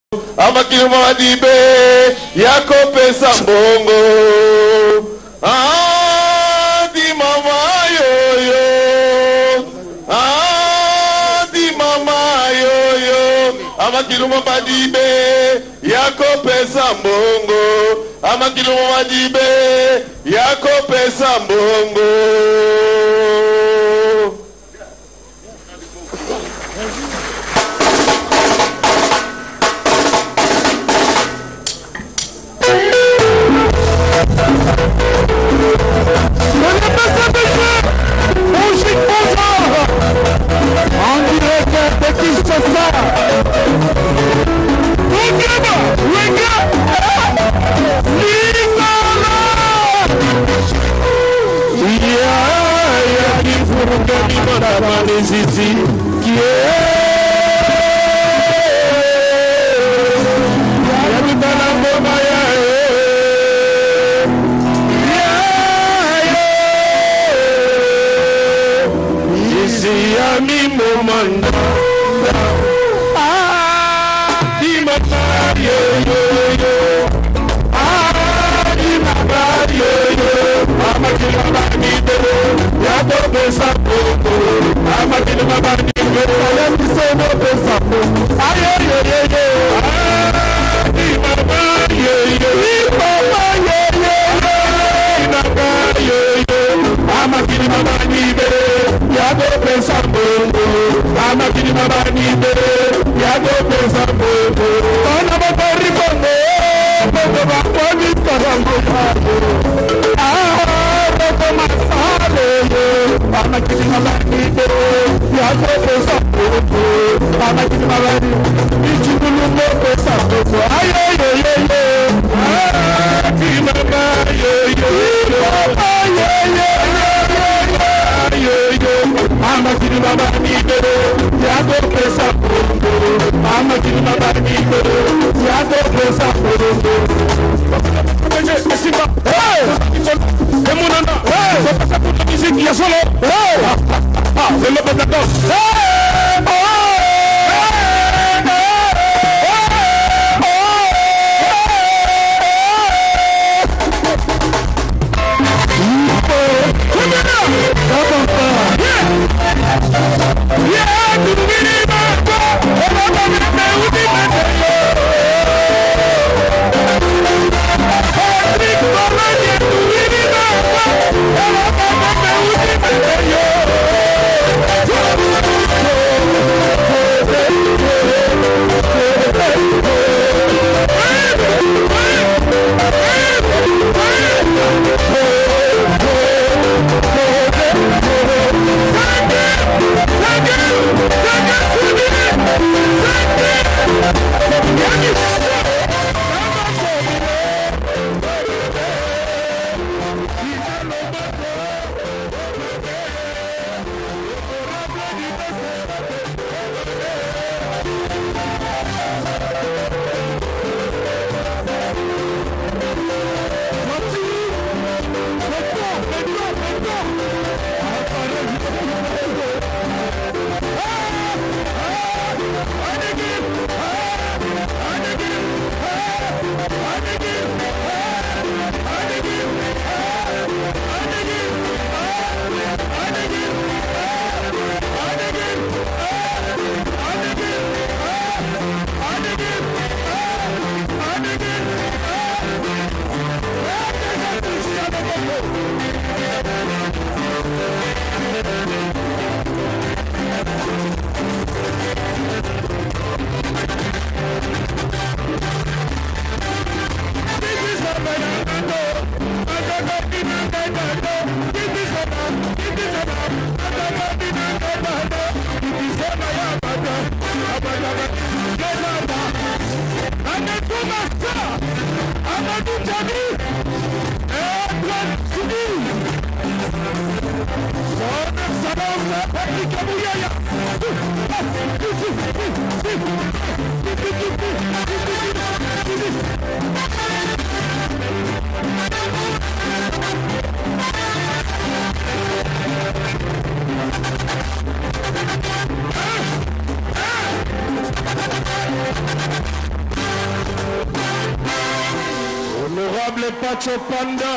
Amakiluma madibe yako pesa mbongo. Di mama yoyo, di mama yoyo. Amakiluma madibe yako pesa mbongo. Amakiluma madibe yako pesa mbongo. l'honorable Pacho Panda.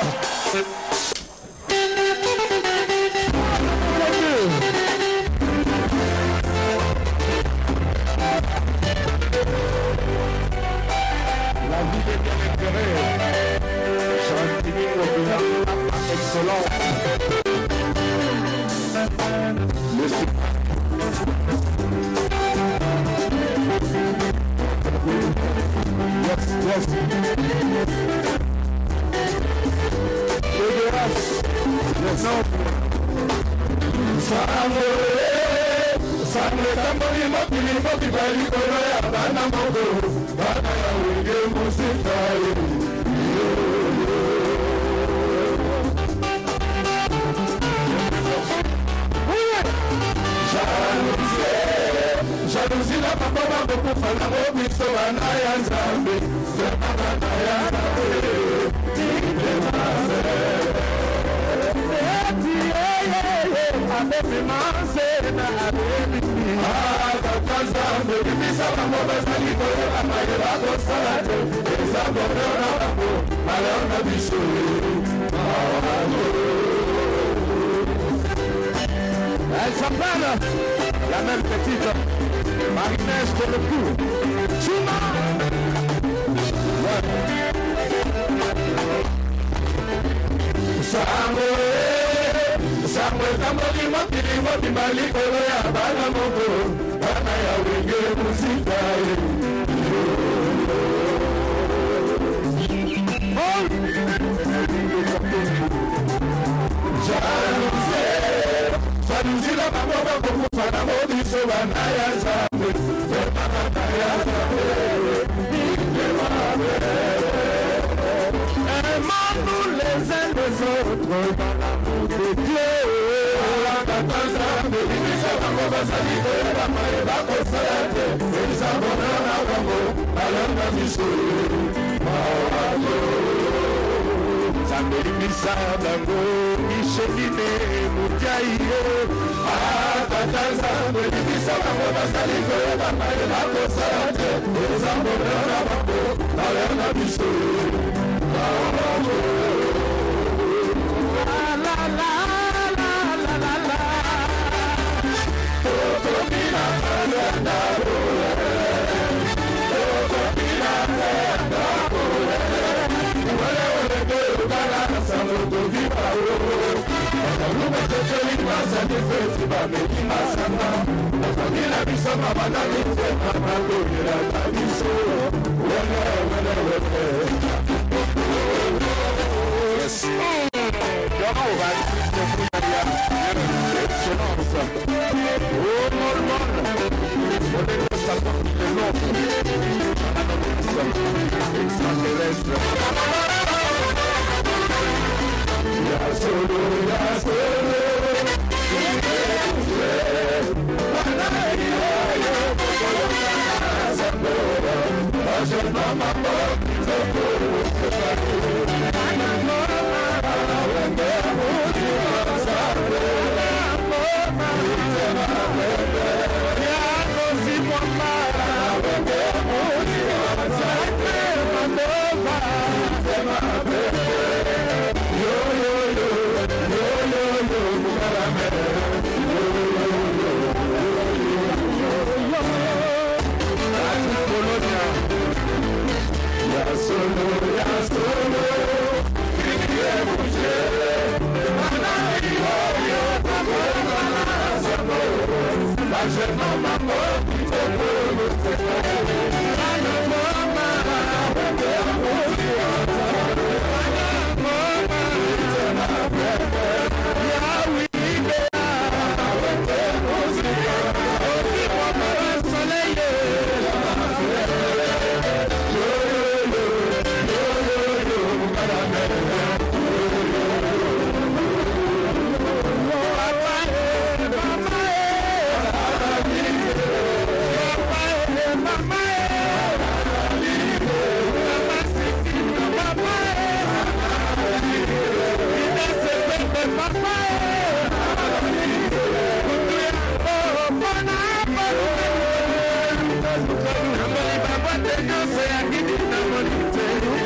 La vie est bien éclairée. Chantilly au bilan par excellence. Yes. Sangre tambori mokili mokibali kono ya bana mogo bana ya wenge musika jalousie la papa va beaucoup faire la mobiso bana ya nzambe bana ya nzambe Elle s'appelle la même petite Marinès pour le coup. Chuma. Samwe tamboli mokili mokibali kono ya bana mogo bana ya wenge musika jalousie la papa va beaucoup faire la mobiso bana ya nzambe bana ya nzambe aimons-nous les uns les autres dans l'amour de Dieu.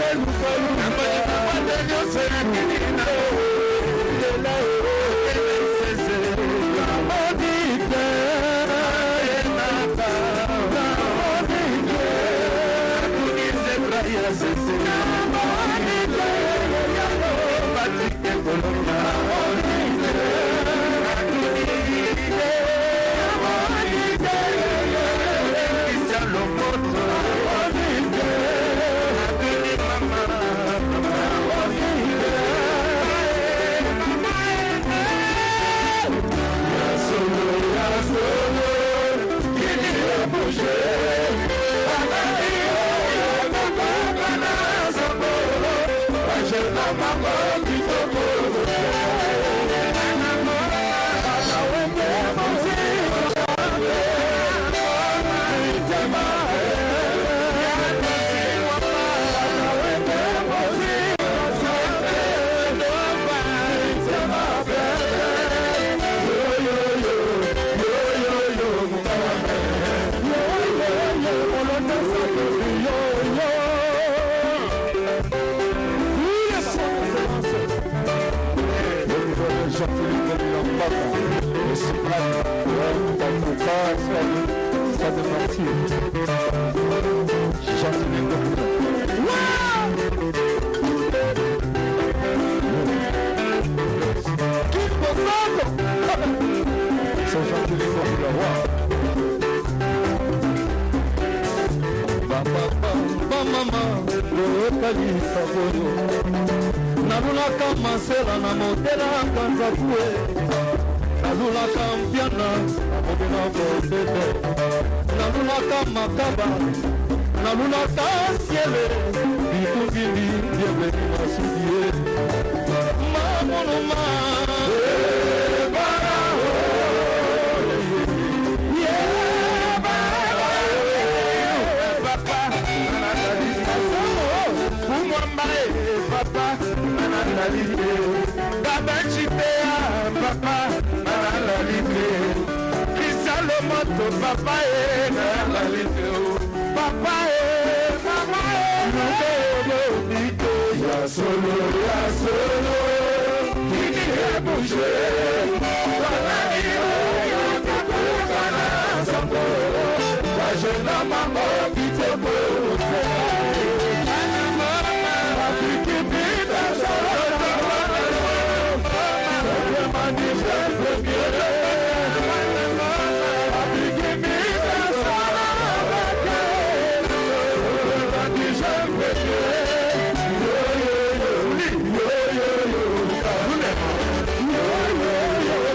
Yo,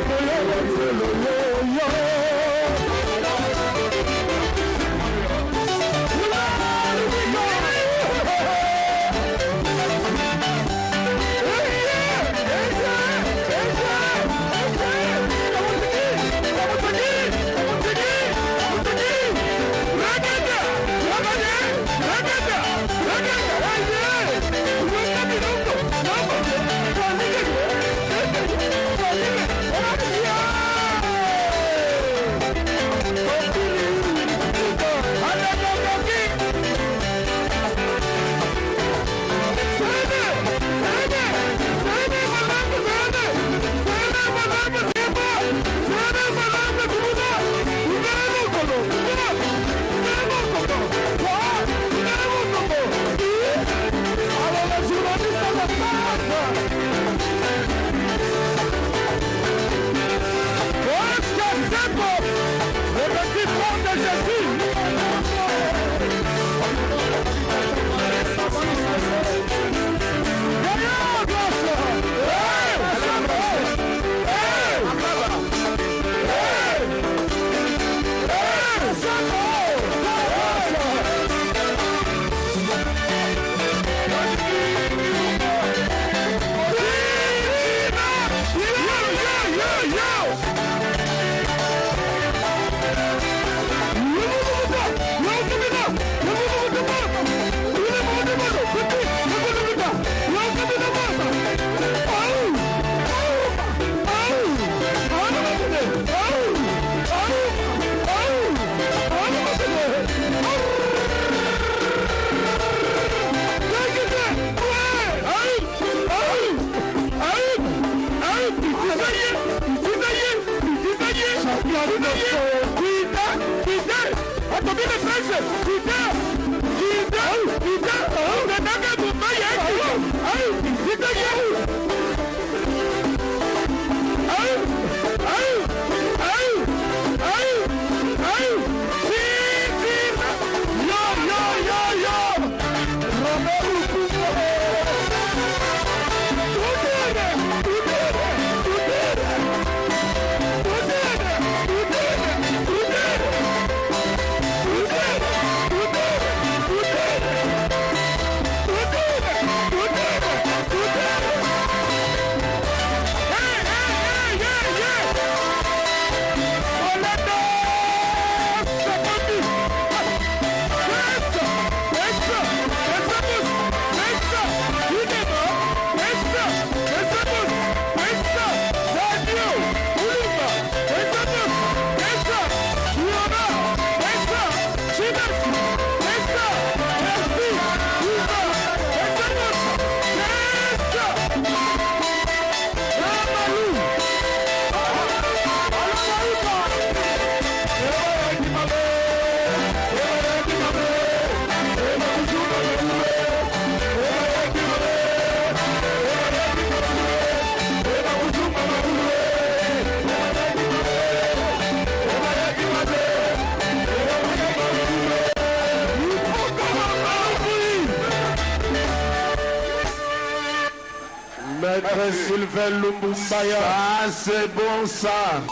Maître Sylvain Lumbumbaya. Ah, c'est bon ça.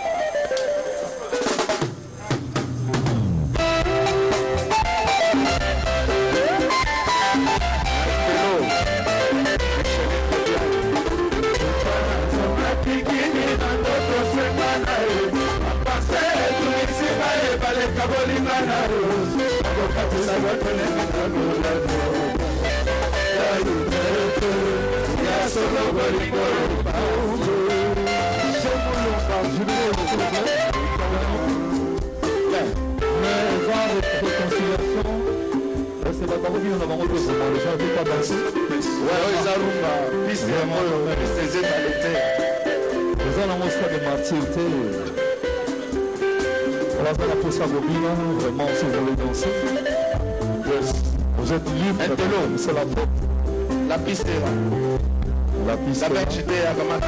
C'est la parole nous avons retrouvé les gens n'avaient pas dansé. Ouais, Zarumba, piste des étalités. Les gens ont fait des martyrs. On va faire la pause à Bobina, vraiment si vous voulez danser. Vous êtes libre, c'est la faute. La piste est là. La piste est là. La piste est là.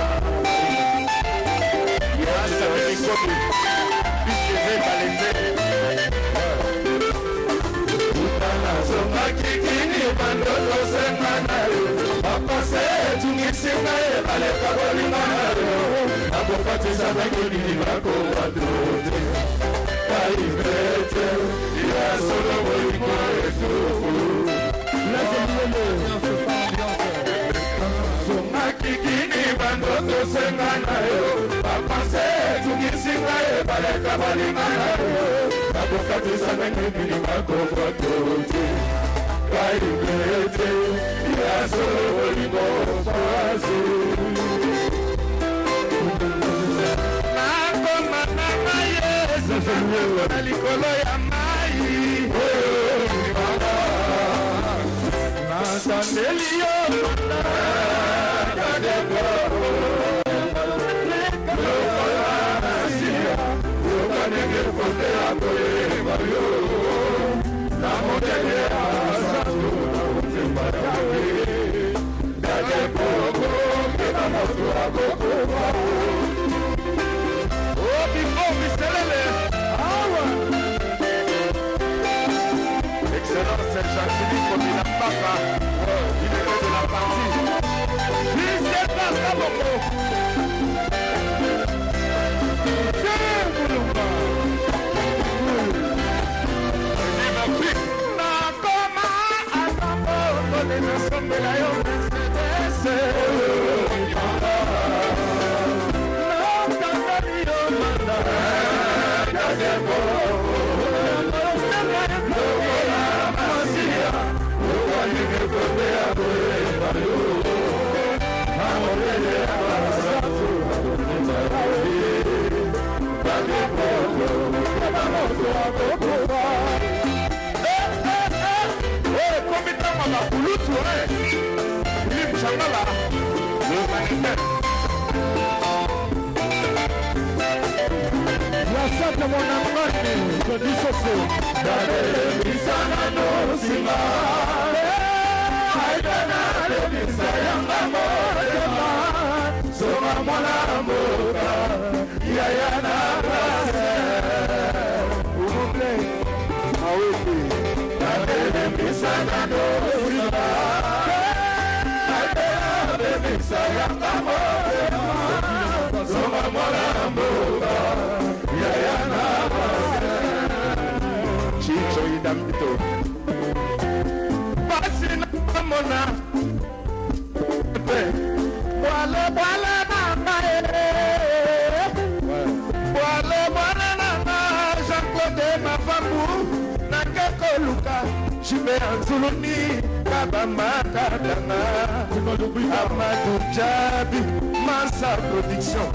Amadou Djabi, Massa Production.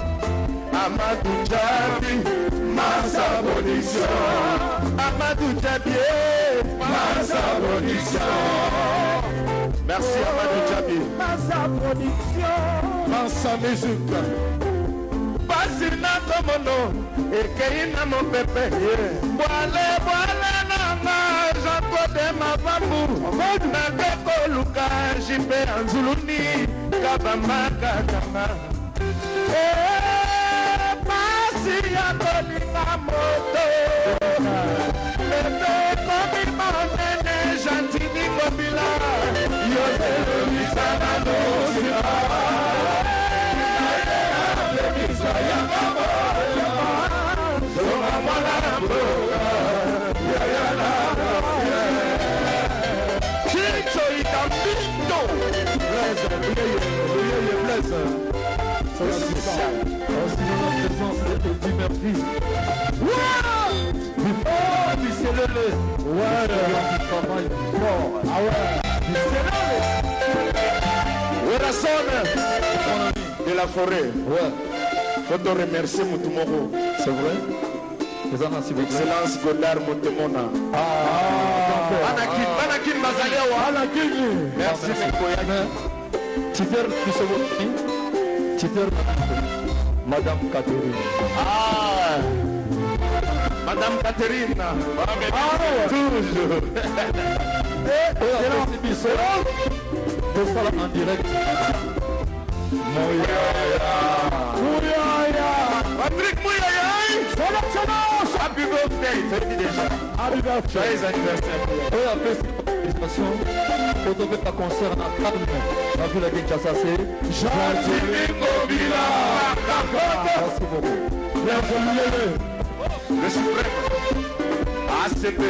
Amadou Djabi, Massa Production. Amadou Djabi, Massa Production. Merci Amadou Djabi. Massa Production. Massa Musique. Basina Tomono, Ekeina mon pépé. Boile, boile, nana, Jean-Claude Mavamou. Nakeko Luka, Jipe Anzuluni, Kabama Kakama. Pasi ya Kolinga Moto. Lebe Komi Manene, Jantini Kobila. Yose Luisa Nanosima. de la forêt. Ouais. Faut te remercier Moutoumoro. C'est vrai? Excellence Godard Moutemona. Anakin Mazaliawa. Anakin. Merci Mikoya. Tifer Kisowoni. Tifer Madame Catherine. Madame Catherine. Toujours. C'est ça en direct. Patrick Mouyaya. Happy birthday. Happy birthday. Joyeux anniversaire. Et après cette participation, on devait un concert à Calme. On a vu la Kinshasa, c'est Jean-Thierry Mobila. Merci beaucoup. Bienvenue. Le suprême. ACP.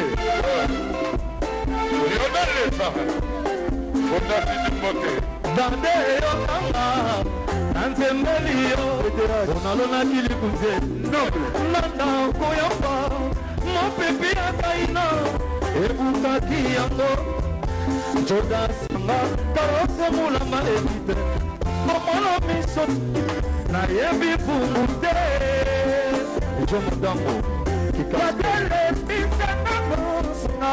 Lionel Lessa. Fondation du Moté. Dande Yonanga. Nanzembelio. Onalona Kilikuze. Nanda Koyamba. Mon pépi Akaina. Ebuka Kiyango. Jodas Sanga. Karose Moulama Evite. Momolo Miso. Na Yebi Fumute. Jomo Dambo. Kadele Pisana Mosna.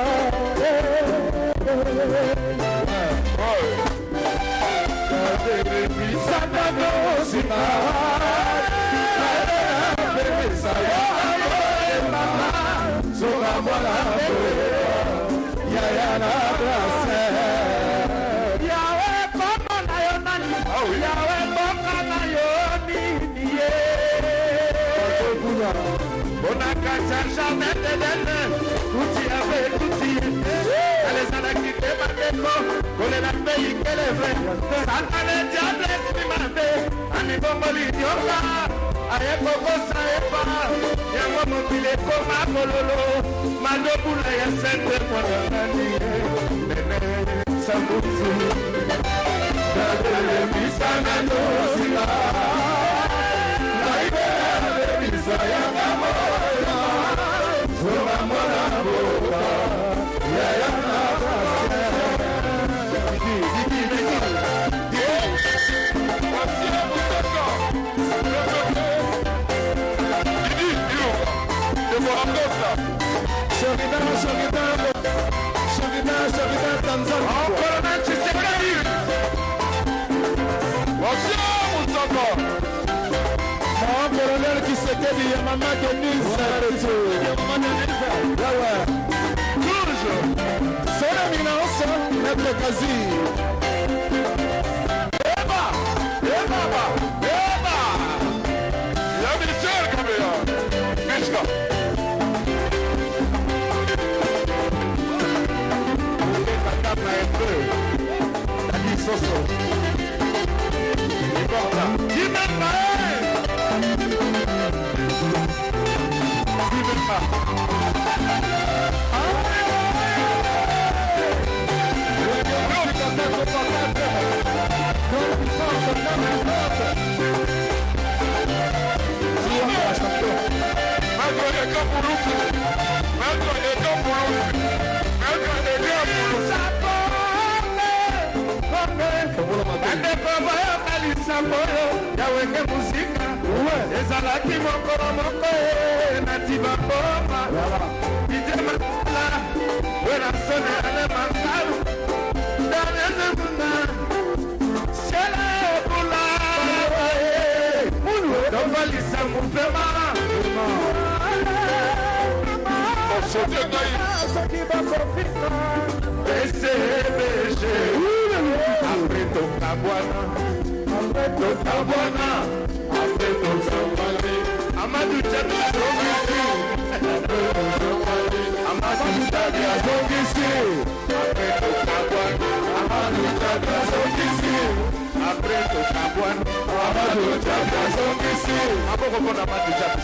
Kadele Pisana Mosna. Kadele Pisana Mosna. Yayana Brase. Yahweh Baba na Yonani. Yahweh Baba na Yoni. Bonakacha jamais de l'aine. Touti avec touti. Allez à la quitte ma déco. Collez la pays qu'elle est vraie. Satan le diable est ma paix. Ani bomboli diola. Aye koko sa epa. Yango mobile koma kololo. Malobula ya sente mwana nani. Nene sambuzi. Dadele misana dosila. Colonel qui s'était dit Yamama Denise. Toujours. Son éminence, Maître Kazi. Eba. Il y a Michel Kabea. Mishka. Yawenge muzika ezalaki mokolo moko natima koma itemala wena sone ale mankalu danezemuna sele bula mulu dovalisa mufema soki bakofika SBG après tokabwana Tokabwana, après Tokabwana, Amadou Tchabi Azongisi, Amadou Tchabi Azongisi, après Tokabwana, Amadou Tchabi Azongisi, après Tokabwana, Amadou Tchabi Azongisi, Aboko Amadou Tchabi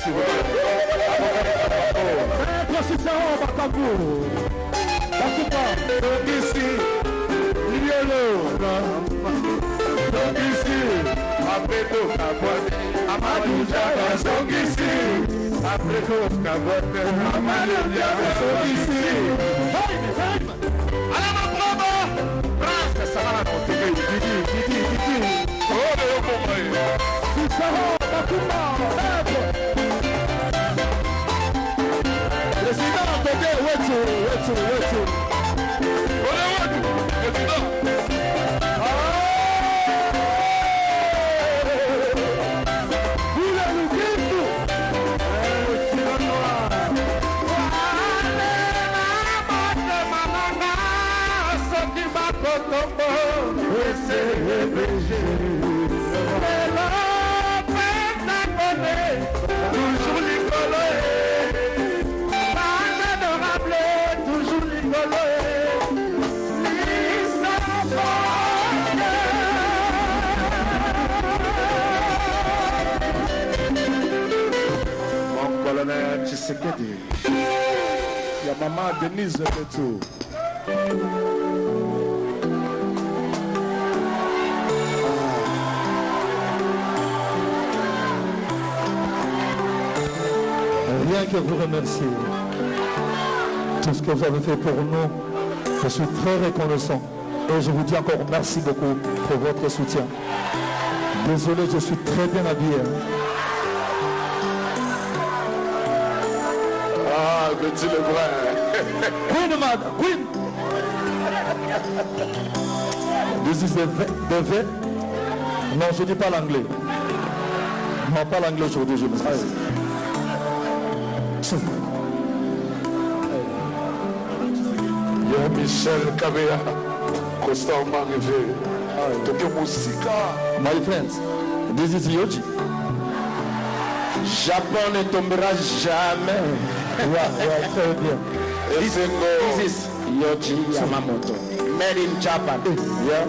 Azongisi, Bakupa, Azongisi. Songisi, Apreto Cabote, Amadou Diaba, Songisi, Apreto Cabote, Amadou Diaba, Songisi. Allez ma promo, France, ça va la monter, Didi. Oh, le combat. C'est ça, Bakuma, Président, Toké, Wetu. Olé, Wetu, Président. Toujours rigolo, adorable, toujours rigolo. Mon colonel Tshisekedi, il y a maman Denise Betou. Rien que vous remercier. Tout ce que vous avez fait pour nous, je suis très reconnaissant. Et je vous dis encore merci beaucoup pour votre soutien. Désolé, je suis très bien habillé. Ah, petit le vrai. Queen! This is the vet. Non, je ne dis pas l'anglais. Non, pas l'anglais aujourd'hui, je me suis. Yo, Michel Kabea, constamment arrivé. Toke Musika. My friends, this is Yoji. Japon ne tombera jamais. Ouais, très bien. This is Yoji Yamamoto. Made in Japan. Yeah.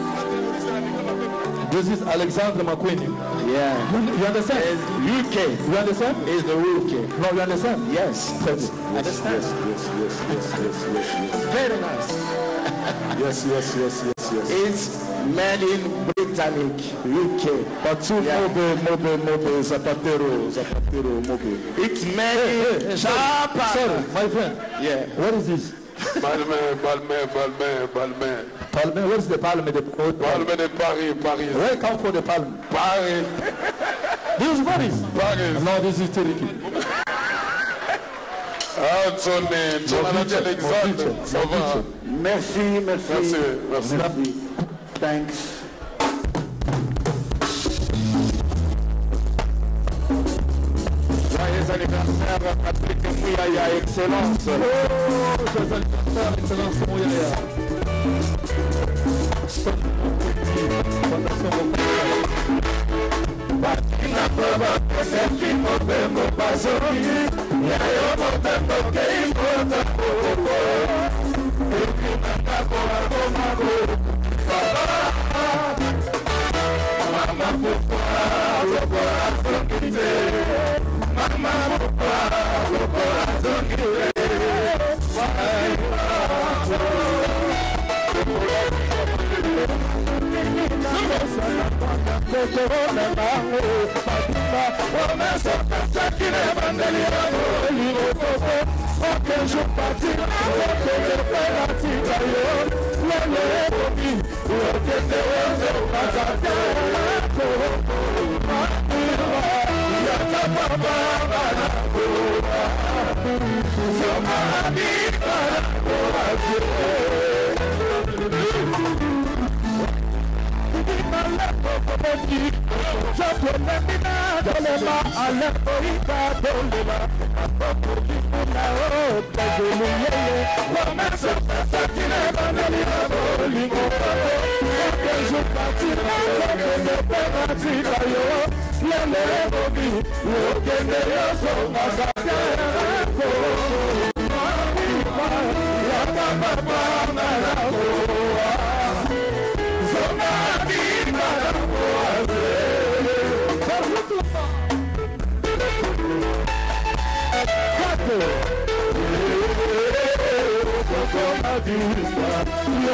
This is Alexandre McQueen. Yeah. You understand? UK. You understand? Is the UK. No, you understand? Yes. Understand? Yes. Very nice. Yes. It's made in Britannic, UK. But Mobe, Zapatero, Mobe. It's made in Japan. Sorry, my friend. Yeah. What is this? Balmain. Palme, where is the Palme de Palme de Paris. Where come from the Palme? Paris. This is Paris. No, this is Turkey. Alexandre. Merci. Thanks. Joyeux anniversaire Patrick Mouyaya, excellence. Joyeux anniversaire, excellence Mouyaya. Bakina baba, seki mobembo bazori. Yayo mobembo keimota koko. Ukimanga kora komako. Mama pupua, lokora zongite. Mama pupua, lokora zongite.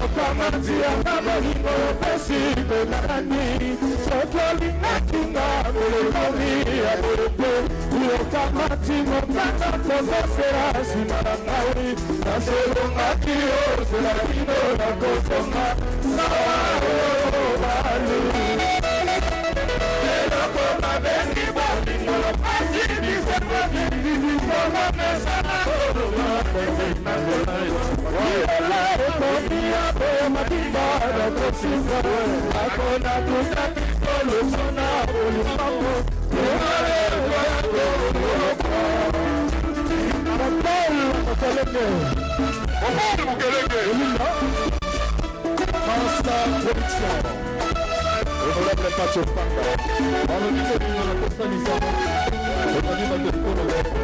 Kamatia Kamolingo Pesibe Nani Sokoli Nakinga Mulikomi Abulupe Uyo Kamati Mokana Kozosera Simanangawi Naselo Makio Seladino Nakosonga Sawa Obalu Lelo Koma Bengi Balingo Pasi Bisewa Bibi Koma Mesana Koma Bengi Nangolayo Wala Ekonia Boya Matibara Kosika Akona Kutaki Kolusona Olumapo Yumare Wako Matol Mukeleke Omar Mukeleke Master Production Honorable Pacho Panda Alonso Nina Kostanizama Otanima Tekolo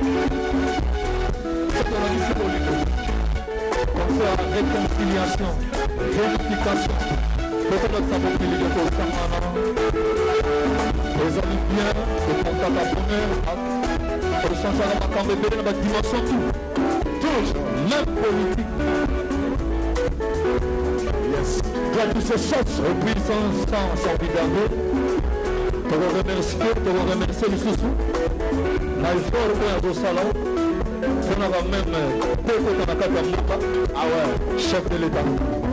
Sotolanisi Oliko Concert réconciliation, réunification. Peut-être que ça va finir de Kostanana. Les amis bien, le contact à bonheur, pour changer la macambe de la dimension tout. Toujours, même politique. Yes. Il y a toutes ces choses. Et puis sans regarder. Te remercier les sous-sous. Mais il faut le faire au salon. On a même ah ouais, chef de l'État.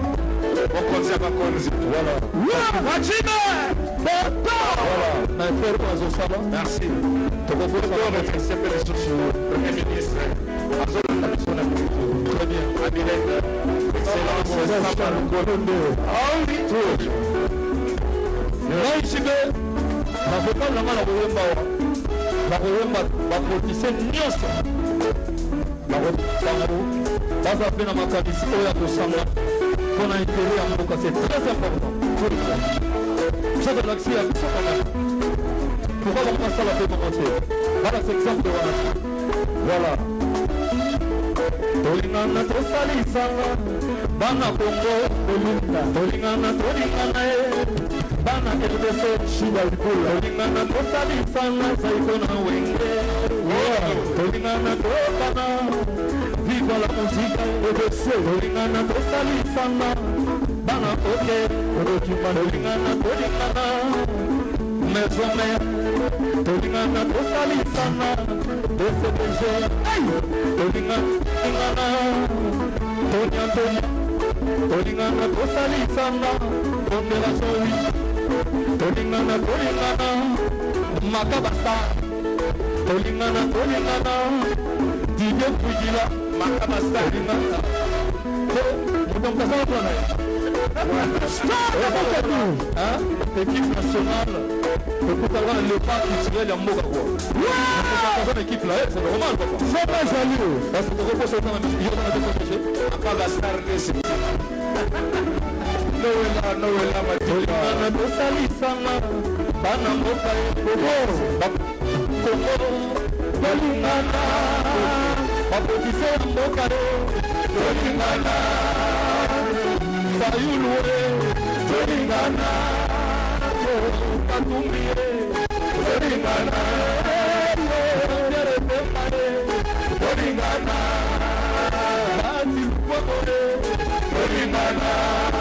Voilà. Merci. Premier ministre. Très bien. C'est très important. Ça de l'accès à tout ça quand même. Pourquoi on passe à la paix entière? Voilà cet exemple de Wanati. Voilà. Tolingana tosalisanga bana Congo Olinda Tolingana bana RDC Shida Ikula Tolingana tosalisanga Saikona Wenge Tolingana tobana viva la musique RDC Tolingana tosalisanga bana Oke Tolingana maison mère Tolingana tosalisanga DCPG Tolingana Tolingana tosalisanga Pondération 8 Tolingana Makabasa Tolingana Didier Pujila Makabasa équipe nationale, écoute avoir le pas qui tirait les mots quoi. Une équipe là, c'est normal papa. C'est pas jaloux. Parce que le repos c'est dans la musique, il y a des protégés. Après la star de ce. Noëlla Matolingana tosalisanga bana mboka Congo Tolingana bapotise mboka Tolingana Sayulwe Tolingana Katumie Tolingana Tolingana Bati Kwakore Tolingana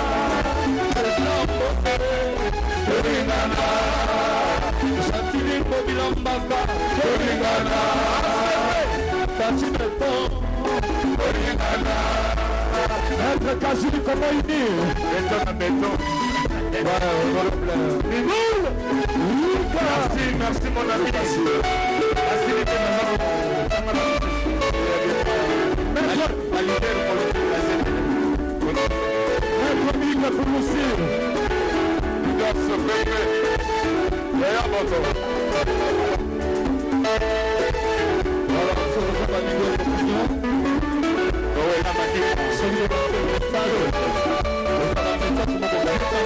Tolingana Satili Kobilambaka Tolingana Fatimeto Tolingana Maître Kazuli comment il dit béton à béton. Merci mon ami. Merci les Maître Mika Kouloussi. Il doit se payer. D'ailleurs, bonjour. Voilà, on se retrouve à niveau d'opinion. Oui, la matière. C'est le message. Nous allons mettre ça pour l'intérêt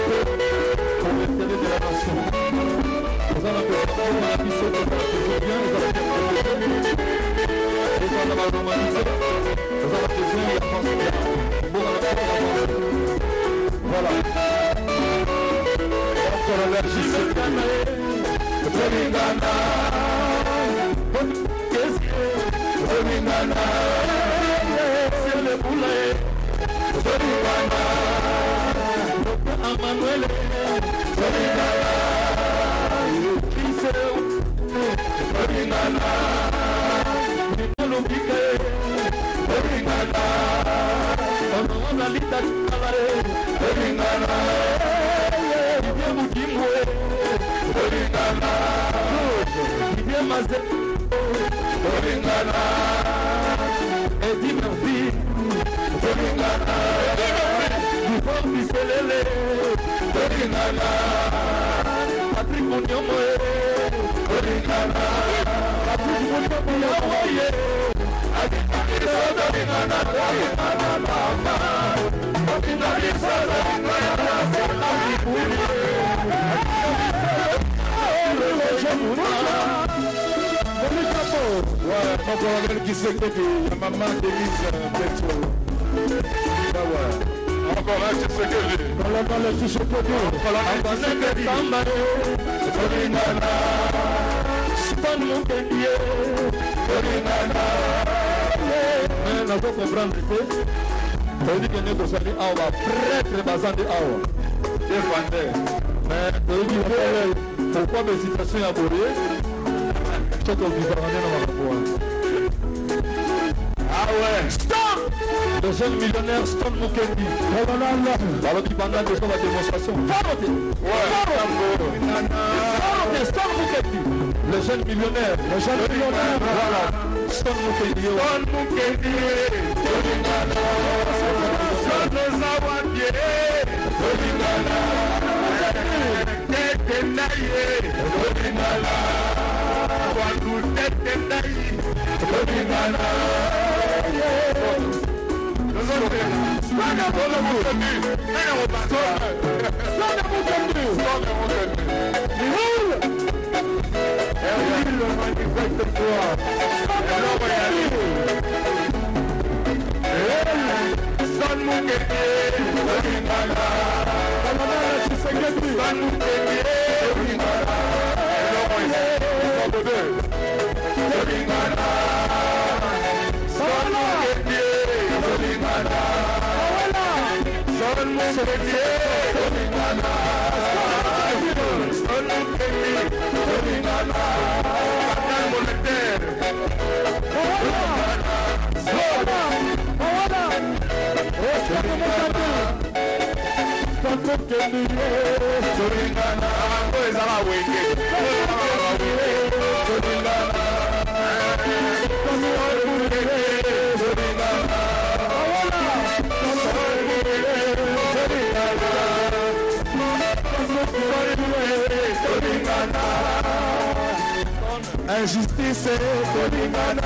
de la nation. Nous allons faire ça pour la puissance de la bien. Nous allons faire ça pour la romanisation. Nous allons faire ça pour la bon à la voilà. Encore l'allergie, c'est Tolingana. Tolingana. C'est le poulet. Tolingana. Manuel, Toringana, Kiseu, Toringana, Nikolubike, Toringana, Ona Lita Kalare, Toringana, Mukimwe, Toringana, Maze, Toringana, Eddie Murphy, Toringana, Yvonne Bisselele, Toringana, Patrick Monyomo, Toringana, Patrick Monyomo, Toringana, Encore qui s'est connu, la maman d'Élise Betso. Encore un qui s'est connu. Colonel qui s'est connu. Colonel qui s'est connu. Toringana. Stan Moukendier. Toringana. Mais nous devons comprendre que on dit que nous sommes allés à Awa, prêtre basant de Awa. Défendez. Mais on dit pourquoi mes situations abordées? Ah ouais, stop! Le jeune millionnaire Stone Mukendi. Alors qu'il pendant que la démonstration. Stone Mukendi. Le jeune millionnaire. Voilà. Stone Mukendi. Stone Mukendi. Stone Zawandie. Injustice, Toringana,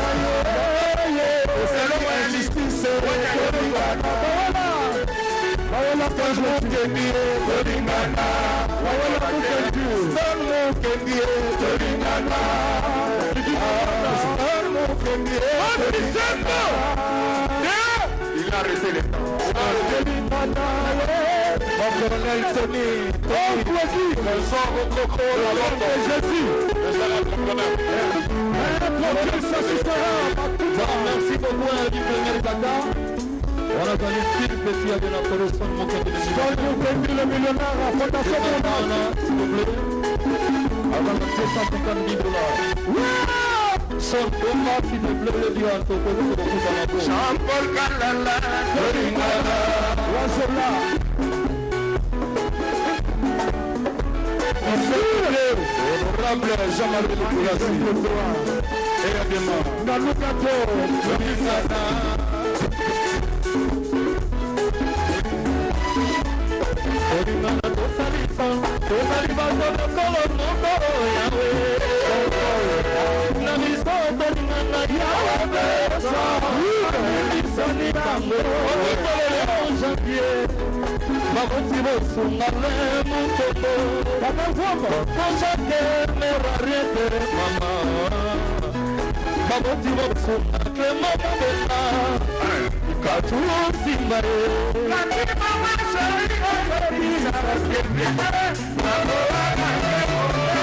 injustice, Toringana, il a arrêté les temps. Mon colonel Tony, le sang au coco, Jésus. Merci beaucoup à du premier Dakar. On a connu Philippe Bessia de notre restaurant Mokendi. Le millionnaire à Fondation Mondiale, s'il vous plaît. Avant $250 000. Son combat, s'il vous plaît, le dieu Antoko, Jean-Paul Kalala, Toringana, Wassola. Honorable Jean-Marie Lukurasi, également, Nalukato, Toringana. Toringana, Tosalifa, Solo, Yahweh. Namisto, Toringana, Yahweh. Sani, Janvier. Baboti sunale mutoto Baboti Konjake merarete mama Baboti sunake mabela Katu simbare Kati mama shari Isara skepite Nagoa manemo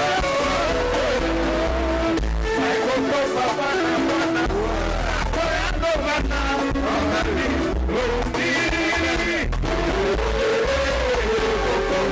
Koko sabana wana Koyando wana Ongari Rundi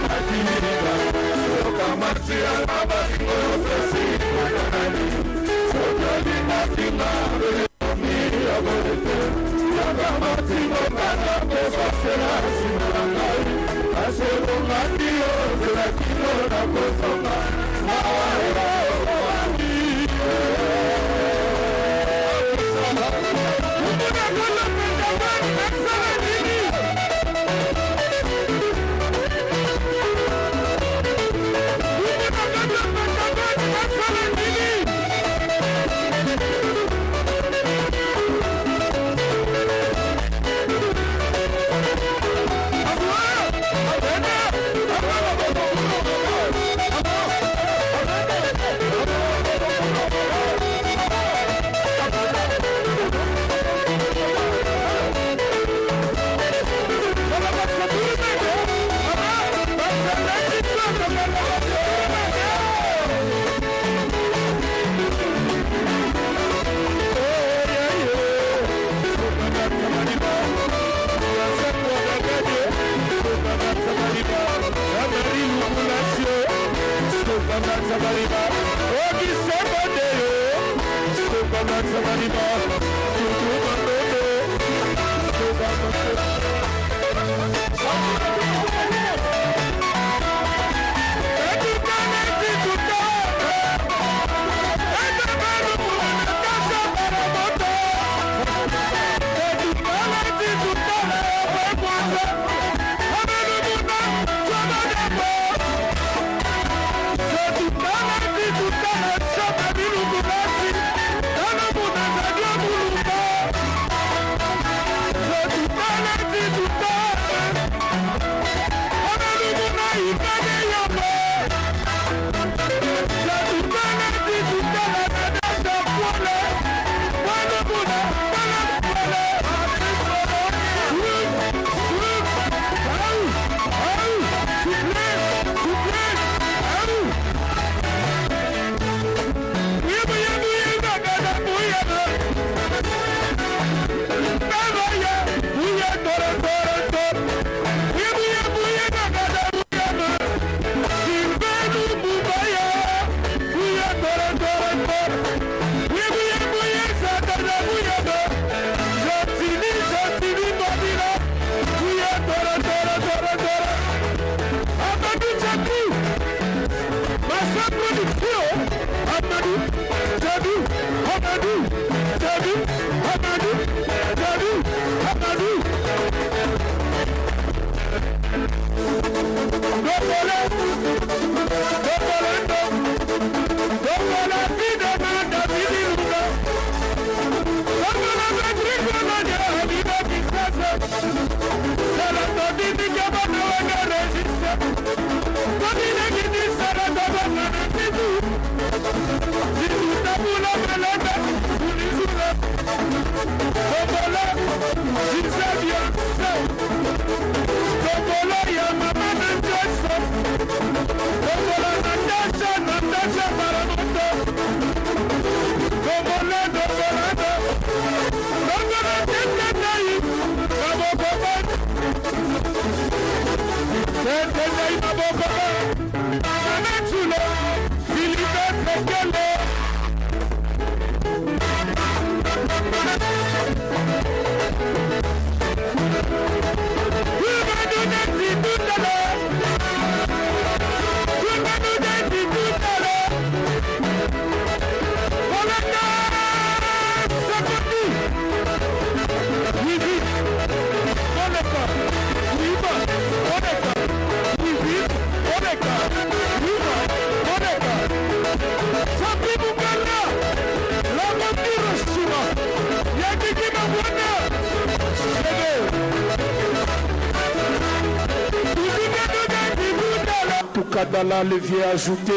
Kadala levier ajouté.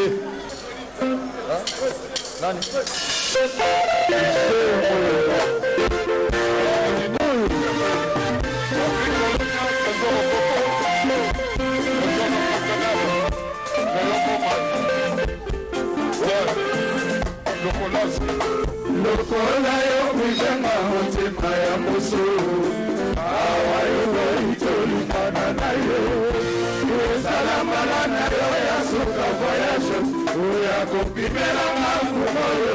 Lokola yo kujenga mutima ya musu awayo itolukana nayo salama na yo ya suka voyage oya kopimela mafumoyo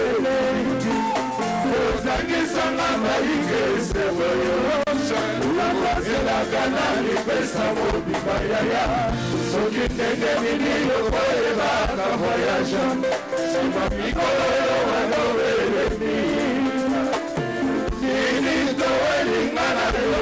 ozangisanga maike esevoyo nakozelaka na lipesa mobimba yaya soki ndenge nini yokoyebaka voyage sima mikolo yo wanowelemi nini towelinga na yo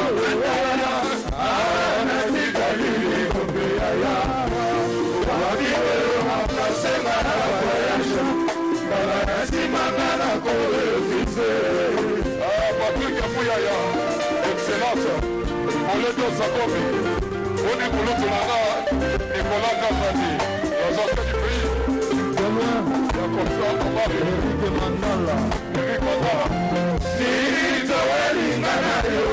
natikali likombe yaya wabiweyo makasenga na voyage bala nasimanga na koefize Patrick Amouyaya excellence Moledo Sakomi Oni Kouloulanga Nicolas Kazadi les anciens du pays Yakomsa Omari Eric Mandala Nito Welingana yo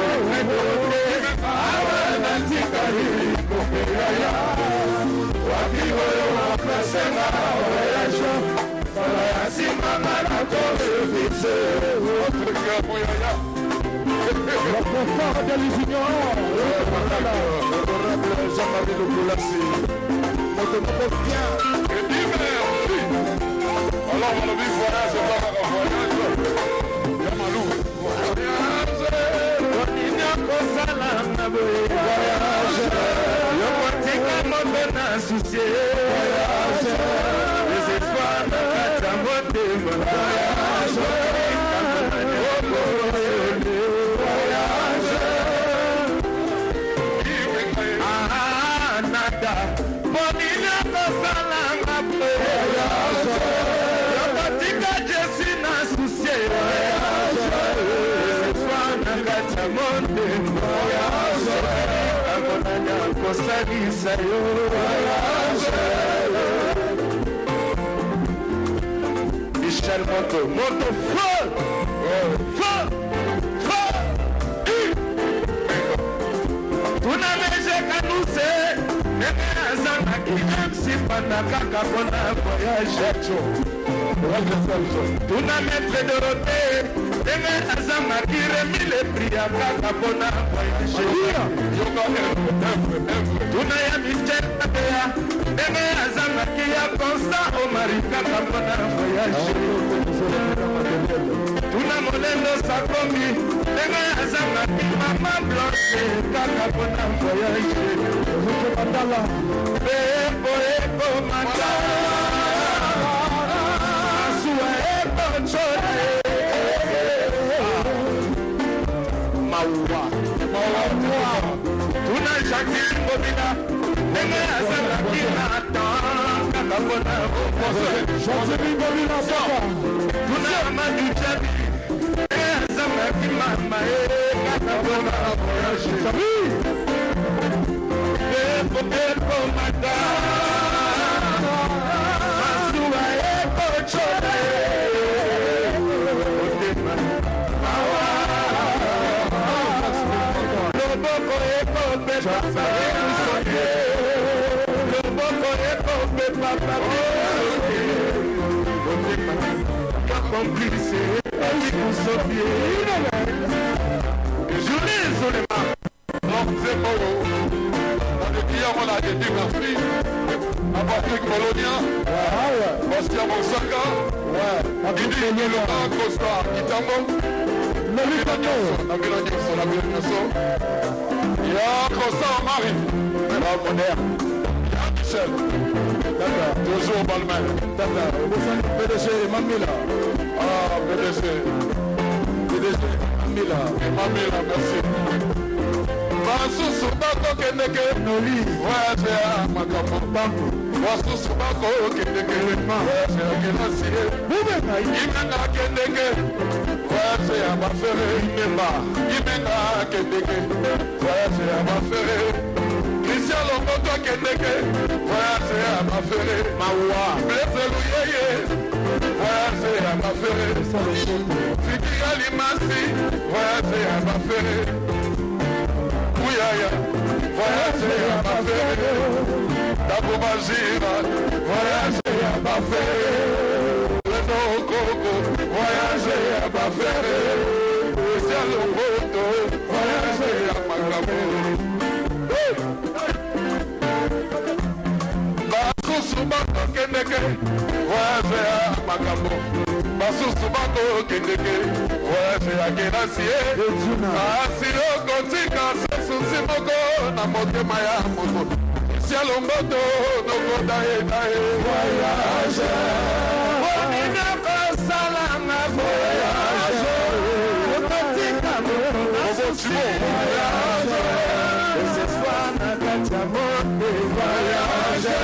Awa natikali Kopeaya Wakiwoyo Wakasenga Voyage Fala Yasimama na Korefixe Patrick Amouyaya la confort de l'union l'honorable Jean-Marie Lokolassi notre nouveau bien et dit merci alors on a vu voyage c'est pas un voyage Yamalou voyage Oninya Kosala voyage Yokotika Mobena Soucié voyage les espoirs de Katamote voyage Bonina Kosalanga voyage Yokotika Jesi na soucié voyage Espoir na Katamote voyage Akonanya kosalisa yo voyage Michel Moto Moto feu feu feu Tunameje kanuse Nene azanga kimsi panaka kapona voyage Tuna maître Dorothée Nene azanga kiremi le prix kapona voyage Tuna ya Michel Abea Nene azanga kia Constant Omari kapona voyage Tuna Molendo Sakomi Nene azanga ki Mama Blanche kapona voyage Eko eko matala Asua eko chole Maua Tuna Jacqueline Bobina Nenge azanga kina atan Kakabona Jacqueline Bobina Saka Tuna Amadou Djabi Nenge azanga ki mama Kakabona Sabi Eko matala Asua eko chole Loboko eko pepa parekusonye Loboko eko pepa parekusonye Complice parekusonye Journée Zolema Donc c'est bon Hier on a dit merci à Patrick Molonia, Bastien Monsaka, Didi Nyeloka, Costa Kitambo, Nabila Nixon, ya Costa Omari, la Monnaie, ya Michel, toujours Balmain, PDG Mamila, PDG Mamila, merci. Wasusu bako kendeke noli voyage à makambo bako wasusu bako kendeke voyage à kelasiye imenga kendeke voyage à mafere imemba imenga kendeke voyage à mafere Christian Lokoto kendeke voyage à mafere mawa blesselu yeye voyage à mafere Fikira Limasi voyage à mafere Yaya, voyage à ma fée, Dabo Majira, voyage à ma fée, le Coco, voyage à ma fée, c'est le Poto, voyage à ma basusu bakokendeke voyage ya kenasie kasi okotika se susi moko na motema ya moto cielo moto nokodaedae voyage onina kosalanga voyage okotika moko voyage esespoir na kati ya mote voyage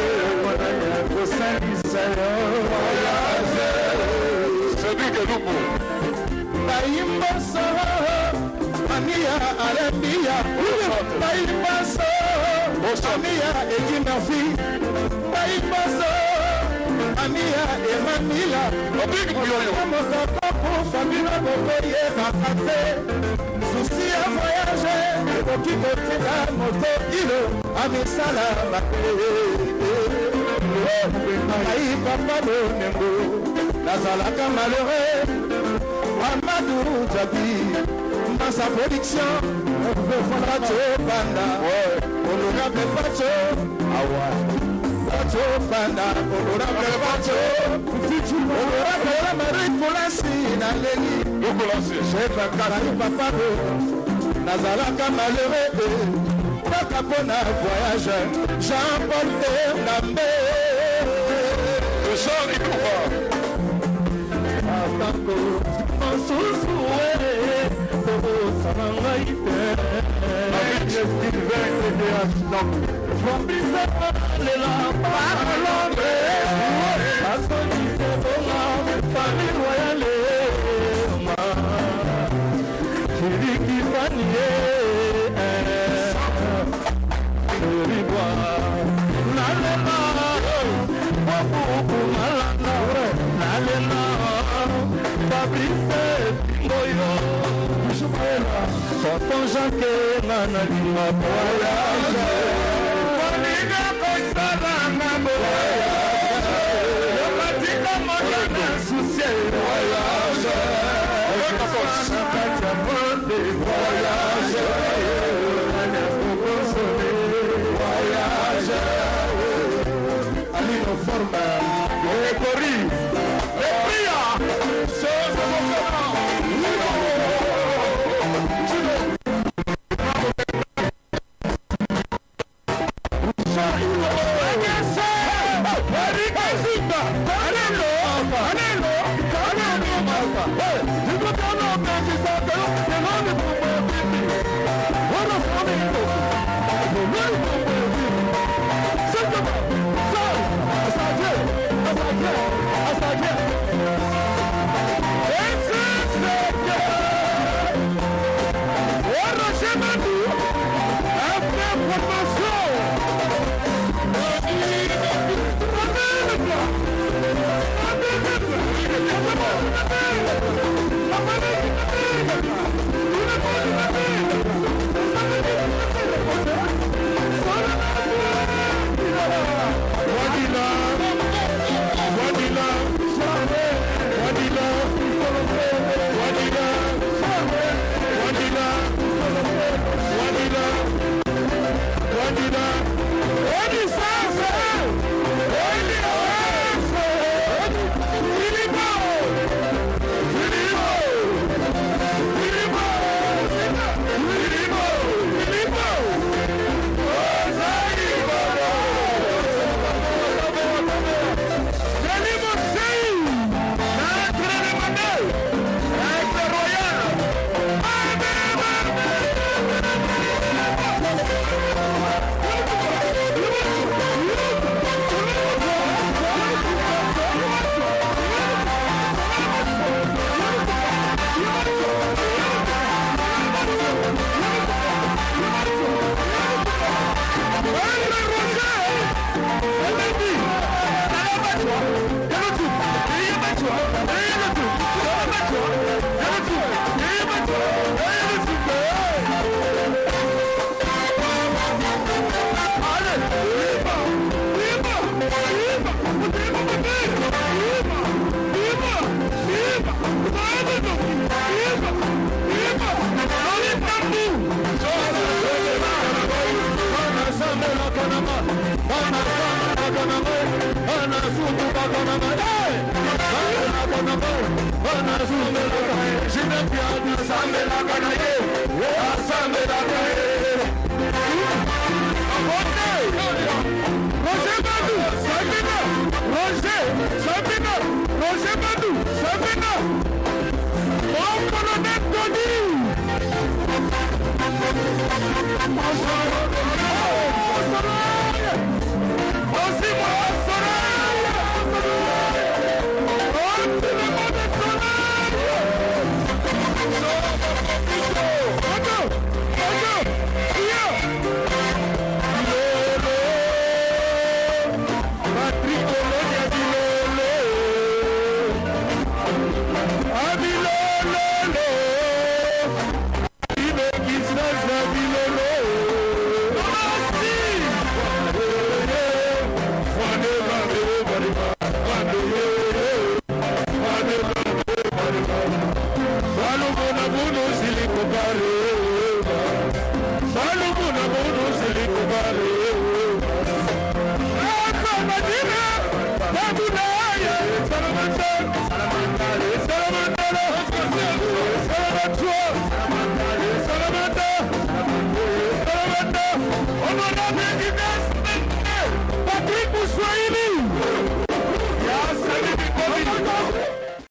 kosalisa yo voyage sedike lumu baimbaso ania alembia baimbaso ania ejinafi baimbaso ania emanila omokokopo famila bokoye bakate susi ya voyage ekoki kotika moto ilo amisala bakeye ai papa bonengo nazalaka malheureux Amadou Djabi dans sa production Pacho Panda honorable Pacho Pacho Panda honorable Pacho honorable Marie Kolassi Naleni chef Karani Papa nazalaka malheureux Kaka pona voyage Jean-Paul Bernambe le chant du pouvoir Tonton Jacques Manalima voyage Monica Kosalama voyage Yomatika Moyana Soucié voyage Katia Monde voyage voyage Alino Forma Ekori Epria Chose Hey! Babu na ye,